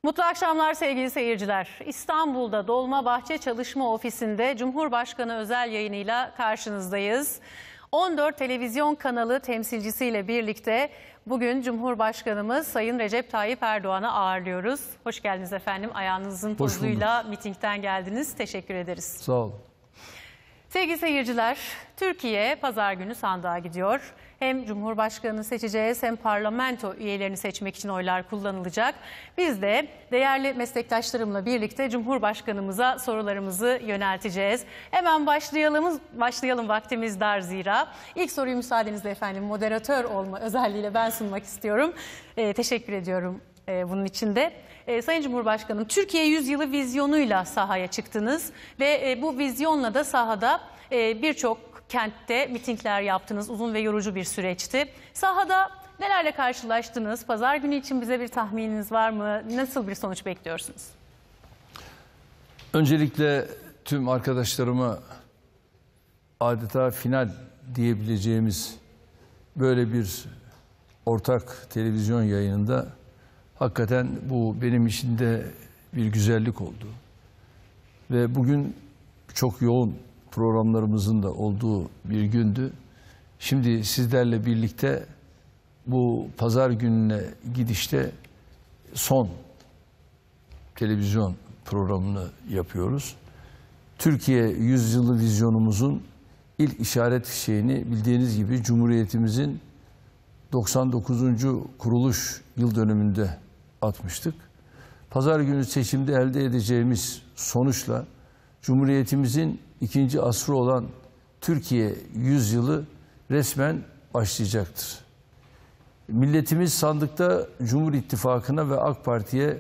Mutlu akşamlar sevgili seyirciler. İstanbul'da Dolmabahçe Çalışma Ofisi'nde Cumhurbaşkanı özel yayınıyla karşınızdayız. 14 televizyon kanalı temsilcisiyle birlikte bugün Cumhurbaşkanımız Sayın Recep Tayyip Erdoğan'ı ağırlıyoruz. Hoş geldiniz efendim. Ayağınızın tozuyla mitingden geldiniz. Teşekkür ederiz. Sağ olun. Sevgili seyirciler, Türkiye pazar günü sandığa gidiyor. Hem Cumhurbaşkanı'nı seçeceğiz hem parlamento üyelerini seçmek için oylar kullanılacak. Biz de değerli meslektaşlarımla birlikte Cumhurbaşkanımıza sorularımızı yönelteceğiz. Hemen başlayalım, vaktimiz dar zira. İlk soruyu müsaadenizle efendim moderatör olma özelliğiyle ben sunmak istiyorum. Teşekkür ediyorum bunun için de. Sayın Cumhurbaşkanım, Türkiye Yüzyılı vizyonuyla sahaya çıktınız ve bu vizyonla da sahada birçok kentte mitingler yaptınız. Uzun ve yorucu bir süreçti. Sahada nelerle karşılaştınız? Pazar günü için bize bir tahmininiz var mı? Nasıl bir sonuç bekliyorsunuz? Öncelikle tüm arkadaşlarıma adeta final diyebileceğimiz böyle bir ortak televizyon yayınında hakikaten bu benim için de bir güzellik oldu. Ve bugün çok yoğun programlarımızın da olduğu bir gündü. Şimdi sizlerle birlikte bu pazar gününe gidişte son televizyon programını yapıyoruz. Türkiye Yüzyılı vizyonumuzun ilk işaret fişeğini bildiğiniz gibi Cumhuriyetimizin 99. kuruluş yıl dönümünde atmıştık. Pazar günü seçimde elde edeceğimiz sonuçla Cumhuriyetimizin ikinci asrı olan Türkiye yüzyılı resmen başlayacaktır. Milletimiz sandıkta Cumhur İttifakı'na ve AK Parti'ye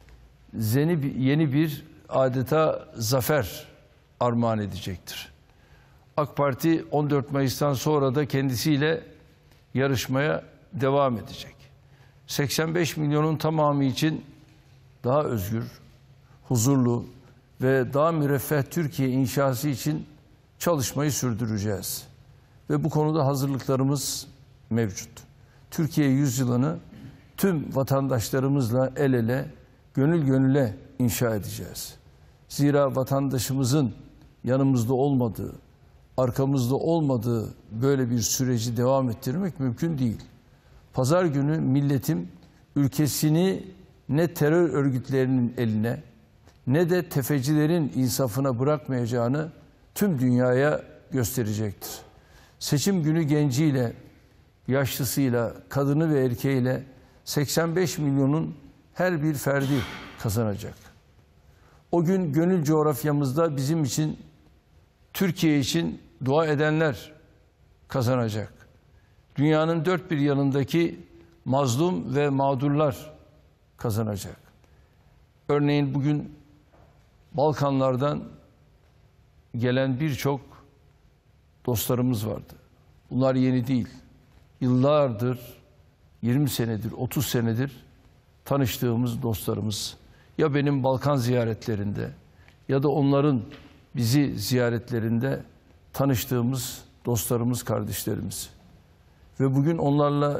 yeni bir adeta zafer armağan edecektir. AK Parti 14 Mayıs'tan sonra da kendisiyle yarışmaya devam edecek. 85 milyonun tamamı için daha özgür, huzurlu ve daha müreffeh Türkiye inşası için çalışmayı sürdüreceğiz. Ve bu konuda hazırlıklarımız mevcut. Türkiye yüzyılını tüm vatandaşlarımızla el ele, gönül gönüle inşa edeceğiz. Zira vatandaşımızın yanımızda olmadığı, arkamızda olmadığı böyle bir süreci devam ettirmek mümkün değil. Pazar günü milletim ülkesini ne terör örgütlerinin eline ne de tefecilerin insafına bırakmayacağını tüm dünyaya gösterecektir. Seçim günü genciyle, yaşlısıyla, kadını ve erkeğiyle 85 milyonun her bir ferdi kazanacak. O gün gönül coğrafyamızda bizim için, Türkiye için dua edenler kazanacak. Dünyanın dört bir yanındaki mazlum ve mağdurlar kazanacak. Örneğin bugün Balkanlardan gelen birçok dostlarımız vardı. Bunlar yeni değil. Yıllardır, 20 senedir, 30 senedir tanıştığımız dostlarımız. Ya benim Balkan ziyaretlerinde ya da onların bizi ziyaretlerinde tanıştığımız dostlarımız, kardeşlerimiz. Ve bugün onlarla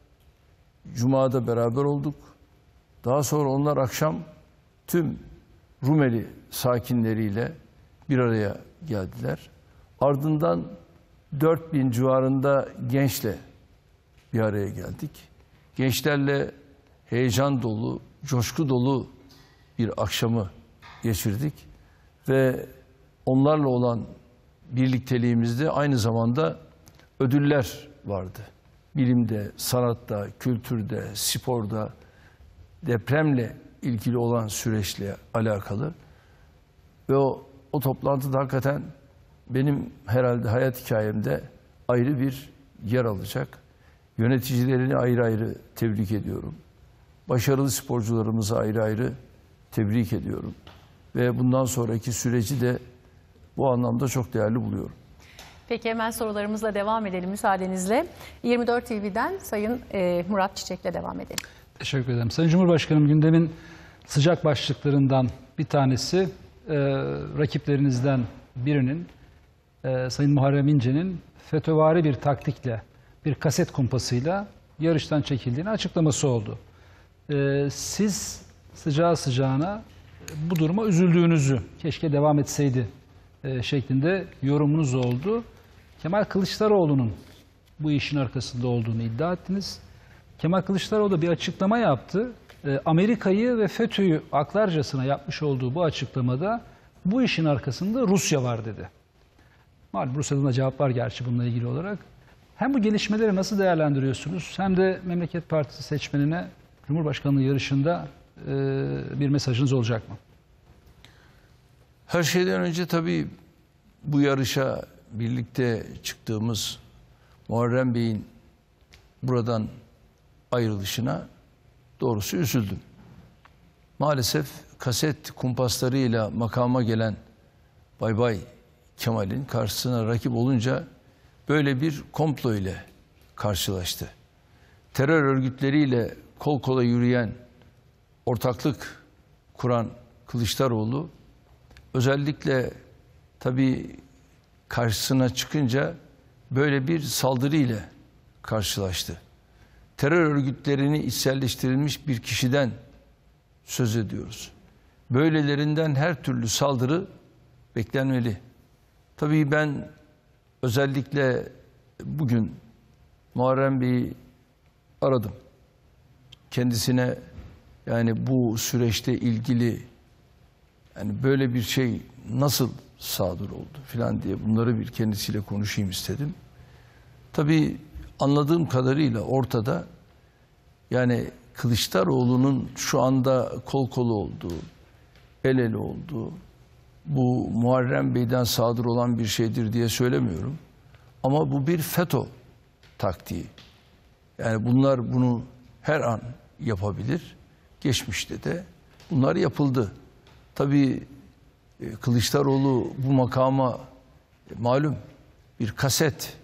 Cuma'da beraber olduk. Daha sonra onlar akşam tüm Rumeli sakinleriyle bir araya geldiler. Ardından 4000 civarında gençle bir araya geldik. Gençlerle heyecan dolu, coşku dolu bir akşamı geçirdik. Ve onlarla olan birlikteliğimizde aynı zamanda ödüller vardı. Bilimde, sanatta, kültürde, sporda, depremle ilgili olan süreçle alakalı. Ve o toplantıda hakikaten benim herhalde hayat hikayemde ayrı bir yer alacak. Yöneticilerini ayrı ayrı tebrik ediyorum. Başarılı sporcularımızı ayrı ayrı tebrik ediyorum. Ve bundan sonraki süreci de bu anlamda çok değerli buluyorum. Peki hemen sorularımızla devam edelim müsaadenizle. 24 TV'den Sayın Murat Çiçek'le devam edelim. Teşekkür ederim. Sayın Cumhurbaşkanım, gündemin sıcak başlıklarından bir tanesi rakiplerinizden birinin Sayın Muharrem İnce'nin FETÖ'vari bir taktikle, bir kaset kumpasıyla yarıştan çekildiğini açıklaması oldu. Siz sıcağı sıcağına bu duruma üzüldüğünüzü, keşke devam etseydi şeklinde yorumunuz oldu. Kemal Kılıçdaroğlu'nun bu işin arkasında olduğunu iddia ettiniz. Kemal Kılıçdaroğlu bir açıklama yaptı. Amerika'yı ve FETÖ'yü aklarcasına yapmış olduğu bu açıklamada bu işin arkasında Rusya var dedi. Malum Rusya'dan da cevap var gerçi bununla ilgili olarak. Hem bu gelişmeleri nasıl değerlendiriyorsunuz hem de Memleket Partisi seçmenine Cumhurbaşkanlığı yarışında bir mesajınız olacak mı? Her şeyden önce tabii bu yarışa birlikte çıktığımız Muharrem Bey'in buradan ayrılışına doğrusu üzüldüm. Maalesef kaset kumpaslarıyla makama gelen Bay Bay Kemal'in karşısına rakip olunca böyle bir komplo ile karşılaştı. Terör örgütleriyle kol kola yürüyen, ortaklık kuran Kılıçdaroğlu özellikle tabii karşısına çıkınca böyle bir saldırı ile karşılaştı. Terör örgütlerini içselleştirilmiş bir kişiden söz ediyoruz. Böylelerinden her türlü saldırı beklenmeli. Tabii ben özellikle bugün Muharrem Bey'i aradım. Kendisine yani bu süreçte ilgili yani böyle bir şey nasıl sadır oldu filan diye bunları bir kendisiyle konuşayım istedim. Tabii anladığım kadarıyla ortada yani Kılıçdaroğlu'nun şu anda kol kola olduğu, el ele olduğu, bu Muharrem Bey'den sadır olan bir şeydir diye söylemiyorum. Ama bu bir FETÖ taktiği. Yani bunlar bunu her an yapabilir. Geçmişte de bunlar yapıldı. Tabii Kılıçdaroğlu bu makama malum bir kaset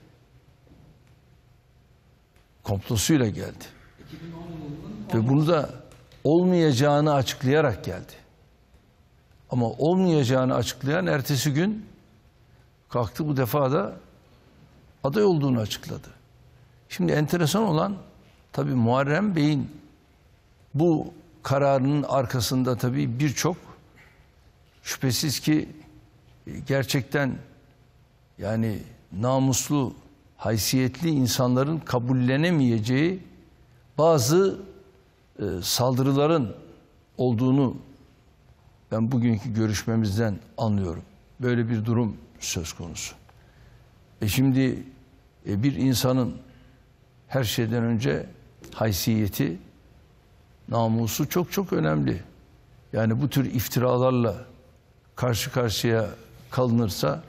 komplosuyla geldi. Ve bunu da olmayacağını açıklayarak geldi. Ama olmayacağını açıklayan ertesi gün kalktı bu defa da aday olduğunu açıkladı. Şimdi enteresan olan tabii Muharrem Bey'in bu kararının arkasında tabii birçok şüphesiz ki gerçekten yani namuslu, haysiyetli insanların kabullenemeyeceği bazı saldırıların olduğunu ben bugünkü görüşmemizden anlıyorum. Böyle bir durum söz konusu. Şimdi bir insanın her şeyden önce haysiyeti, namusu çok çok önemli. Yani bu tür iftiralarla karşı karşıya kalınırsa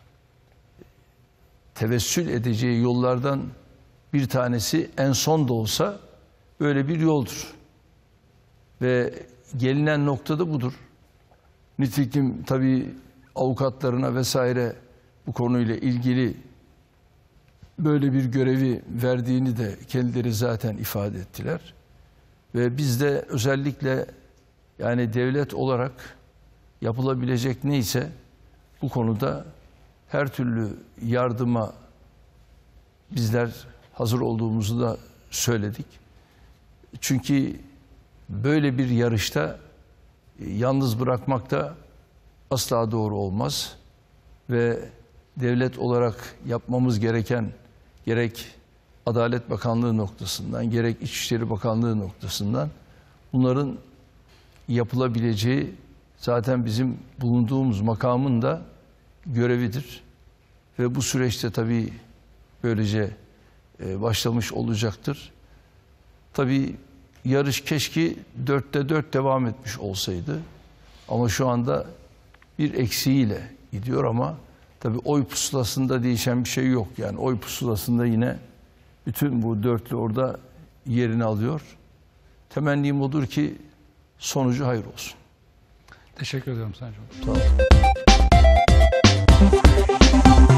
tevessül edeceği yollardan bir tanesi en son da olsa böyle bir yoldur. Ve gelinen noktada budur. Nitekim tabii avukatlarına vesaire bu konuyla ilgili böyle bir görevi verdiğini de kendileri zaten ifade ettiler. Ve biz de özellikle yani devlet olarak yapılabilecek neyse bu konuda her türlü yardıma bizler hazır olduğumuzu da söyledik. Çünkü böyle bir yarışta yalnız bırakmak da asla doğru olmaz. Ve devlet olarak yapmamız gereken gerek Adalet Bakanlığı noktasından gerek İçişleri Bakanlığı noktasından bunların yapılabileceği zaten bizim bulunduğumuz makamın da görevidir. Ve bu süreçte tabii böylece başlamış olacaktır. Tabii yarış keşke 4'te 4 devam etmiş olsaydı. Ama şu anda bir eksiğiyle gidiyor ama tabii oy pusulasında değişen bir şey yok. Yani oy pusulasında yine bütün bu dörtlü orada yerini alıyor. Temennim odur ki sonucu hayır olsun. Teşekkür ediyorum Sayın Cumhurbaşkanım. Sağ olun.